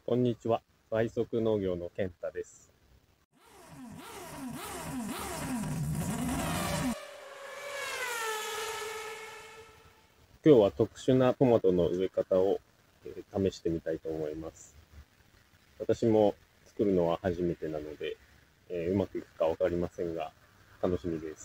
こんにちは。倍速農業の健太です。今日は特殊なトマトの植え方を試してみたいと思います。私も作るのは初めてなので、うまくいくかわかりませんが、楽しみです。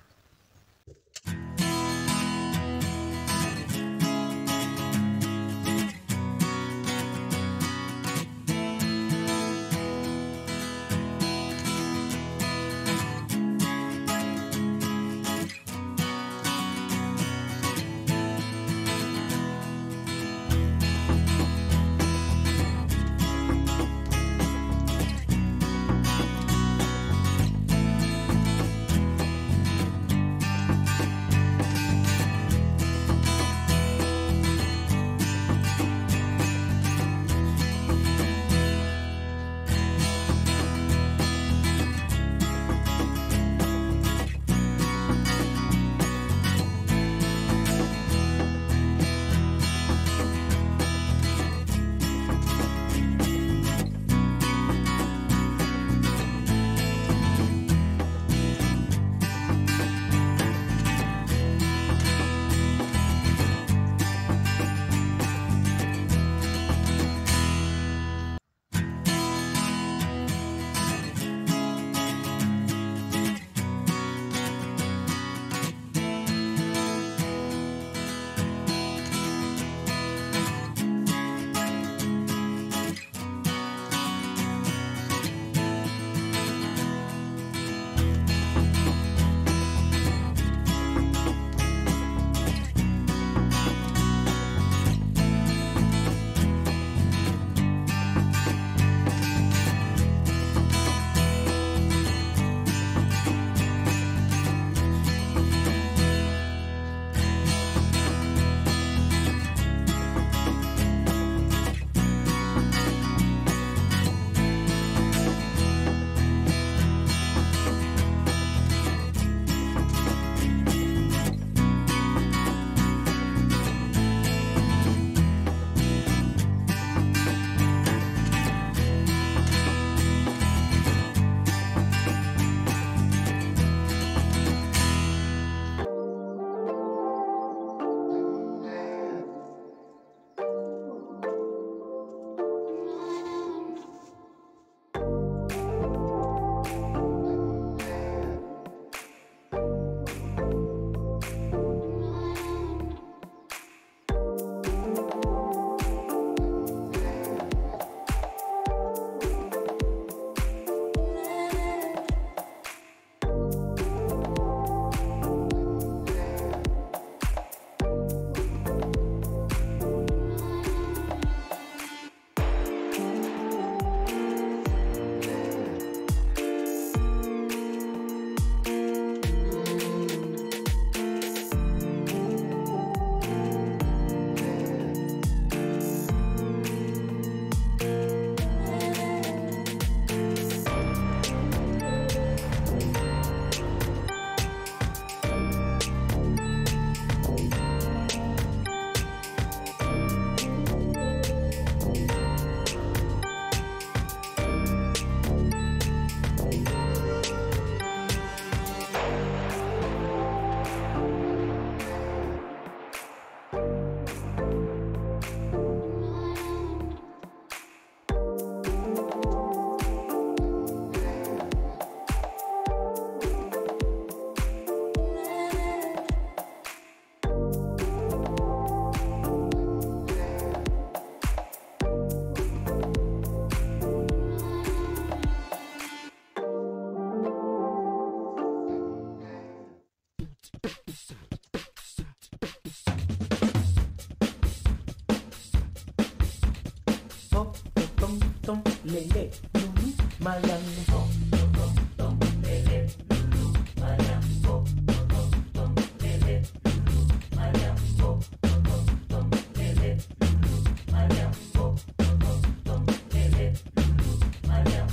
lele lulu mayang tom tom tom lele lulu mayang tom tom tom lele lulu mayang tom tom tom lele lulu mayang tom tom tom lele lulu mayang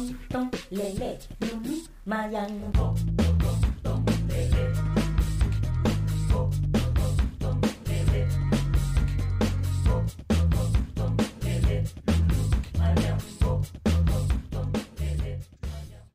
tông tông lê lê lulu mayang po tông tông lê lê po tông tông lê lê po tông tông lê lê lulu mayang po tông tông lê lê mayang.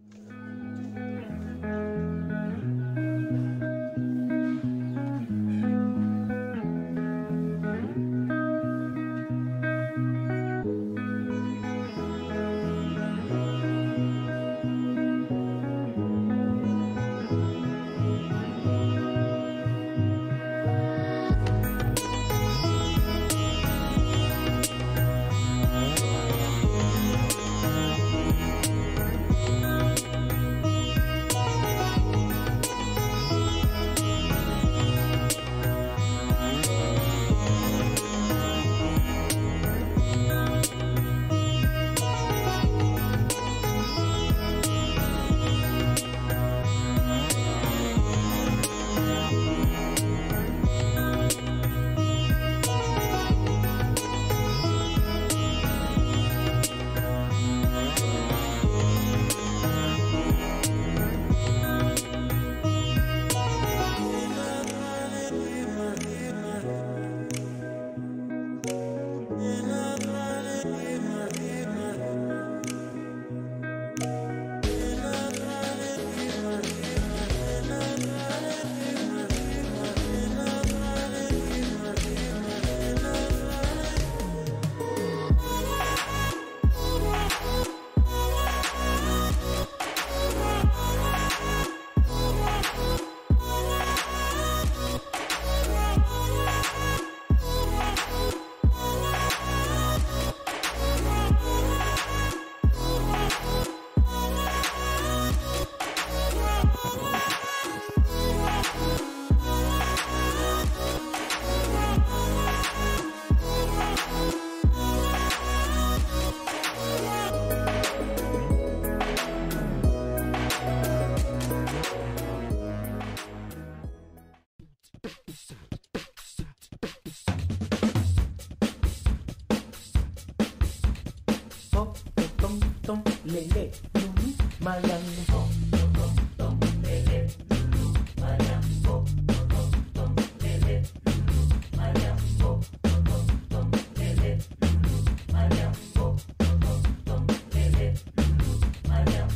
Tông lê lê lulu mayang po tông tông lê lê lulu mayang po tông tông lê lê lulu mayang po tông tông lê lê lulu mayang po tông tông lê lê lulu mayang.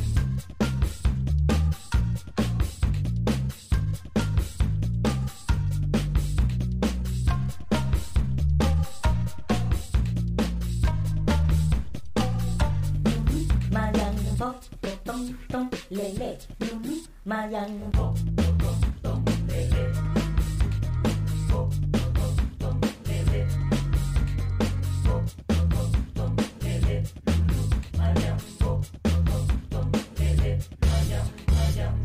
Tông tông lê lê lulu mayang po tông tông lê lê po tông tông lê lê po tông tông lê lê lulu mayang po tông tông lê lê mayang mayang.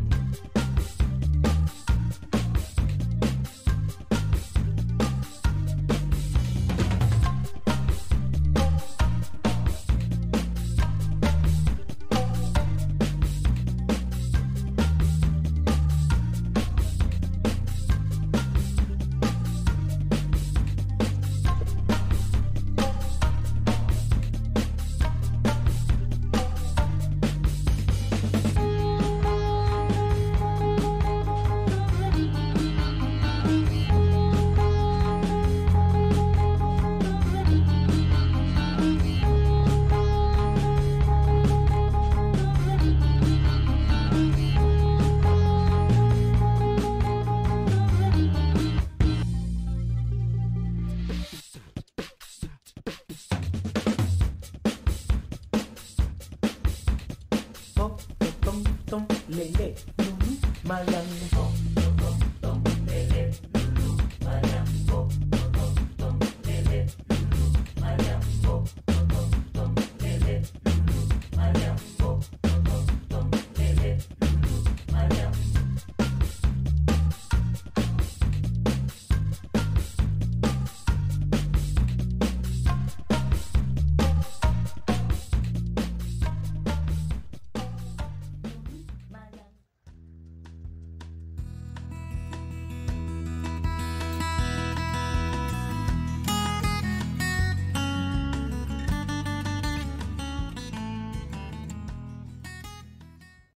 Tông lê lê lulu mayang